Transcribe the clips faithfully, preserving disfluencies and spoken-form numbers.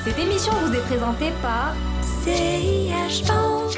Cette émission vous est présentée par C I H Bank.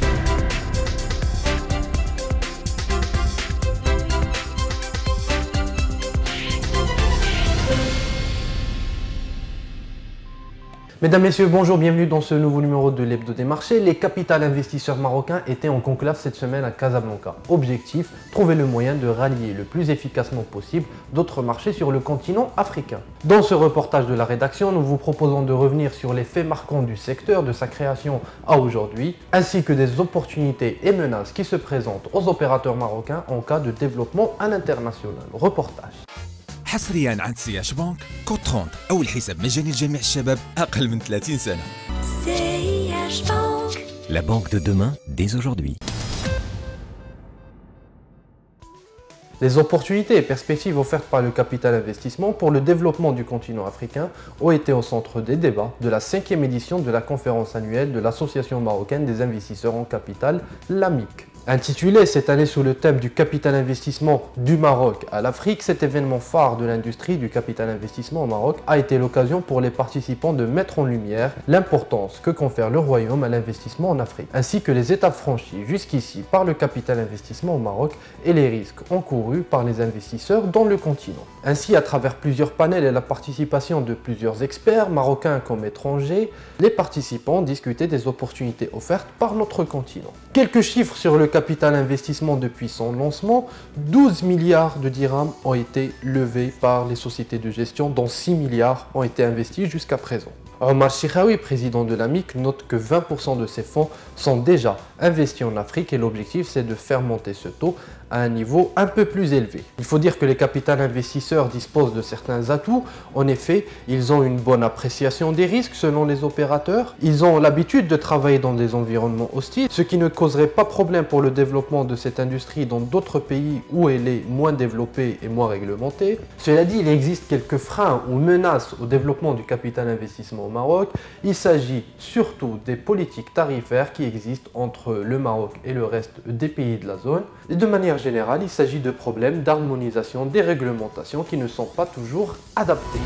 Mesdames, Messieurs, bonjour, bienvenue dans ce nouveau numéro de l'Hebdo des marchés. Les capital investisseurs marocains étaient en conclave cette semaine à Casablanca. Objectif, trouver le moyen de rallier le plus efficacement possible d'autres marchés sur le continent africain. Dans ce reportage de la rédaction, nous vous proposons de revenir sur les faits marquants du secteur de sa création à aujourd'hui, ainsi que des opportunités et menaces qui se présentent aux opérateurs marocains en cas de développement à l'international. Reportage. حصريا عند سي اش بانك كود ثلاثين أول حساب مجاني لجميع الشباب أقل من ثلاثين سنة. C I H Bank. La banque de demain, dès aujourd'hui. Les opportunités et perspectives offertes par le capital investissement pour le développement du continent africain ont été au centre des débats de la cinquième édition de la conférence annuelle de l'Association marocaine des investisseurs en capital, l'A M I C. Intitulé cette année sous le thème du capital investissement du Maroc à l'Afrique, cet événement phare de l'industrie du capital investissement au Maroc a été l'occasion pour les participants de mettre en lumière l'importance que confère le royaume à l'investissement en Afrique, ainsi que les étapes franchies jusqu'ici par le capital investissement au Maroc et les risques encourus par les investisseurs dans le continent. Ainsi, à travers plusieurs panels et la participation de plusieurs experts, marocains comme étrangers, les participants discutaient des opportunités offertes par notre continent. Quelques chiffres sur le capital investissement depuis son lancement, douze milliards de dirhams ont été levés par les sociétés de gestion, dont six milliards ont été investis jusqu'à présent. Omar Chikhaoui, président de l'A M I C, note que vingt pour cent de ces fonds sont déjà investis en Afrique et l'objectif c'est de faire monter ce taux à un niveau un peu plus élevé. Il faut dire que les capital investisseurs disposent de certains atouts. En effet, ils ont une bonne appréciation des risques selon les opérateurs. Ils ont l'habitude de travailler dans des environnements hostiles, ce qui ne causerait pas problème pour le développement de cette industrie dans d'autres pays où elle est moins développée et moins réglementée. Cela dit, il existe quelques freins ou menaces au développement du capital investissement au Maroc. Il s'agit surtout des politiques tarifaires qui existent entre le Maroc et le reste des pays de la zone. Et de manière générale, il s'agit de problèmes d'harmonisation des réglementations qui ne sont pas toujours adaptées.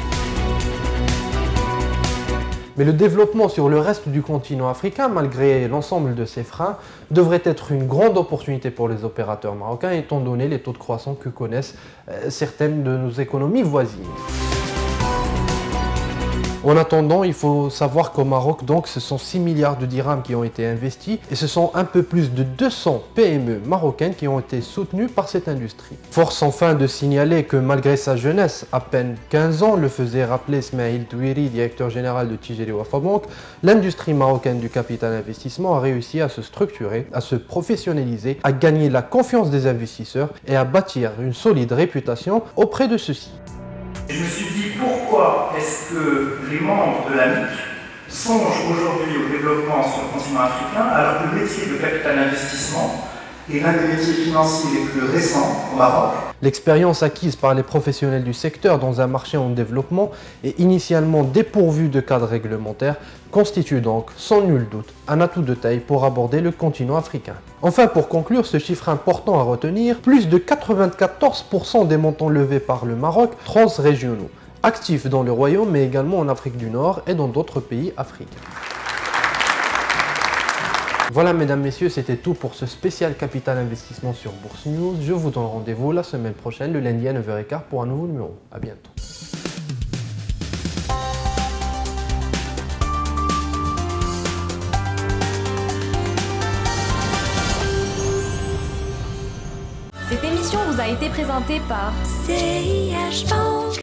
Mais le développement sur le reste du continent africain, malgré l'ensemble de ces freins, devrait être une grande opportunité pour les opérateurs marocains étant donné les taux de croissance que connaissent euh, certaines de nos économies voisines. En attendant, il faut savoir qu'au Maroc, donc, ce sont six milliards de dirhams qui ont été investis et ce sont un peu plus de deux cents P M E marocaines qui ont été soutenues par cette industrie. Force enfin de signaler que malgré sa jeunesse, à peine quinze ans, le faisait rappeler Ismail Douiri, directeur général de Tijeri Wafa Bank, l'industrie marocaine du capital investissement a réussi à se structurer, à se professionnaliser, à gagner la confiance des investisseurs et à bâtir une solide réputation auprès de ceux-ci. Je me suis dit pourquoi est-ce que les membres de l'A M I C songent aujourd'hui au développement sur le continent africain alors que le métier de capital investissement est l'un des métiers financiers les plus récents au Maroc. L'expérience acquise par les professionnels du secteur dans un marché en développement et initialement dépourvu de cadre réglementaire constitue donc, sans nul doute, un atout de taille pour aborder le continent africain. Enfin, pour conclure, ce chiffre important à retenir, plus de quatre-vingt-quatorze pour cent des montants levés par le Maroc transrégionaux, actifs dans le royaume mais également en Afrique du Nord et dans d'autres pays africains. Voilà mesdames, messieurs, c'était tout pour ce spécial capital investissement sur Bourse News. Je vous donne rendez-vous la semaine prochaine, le lundi à neuf heures quinze pour un nouveau numéro. A bientôt. Cette émission vous a été présentée par C I H Bank.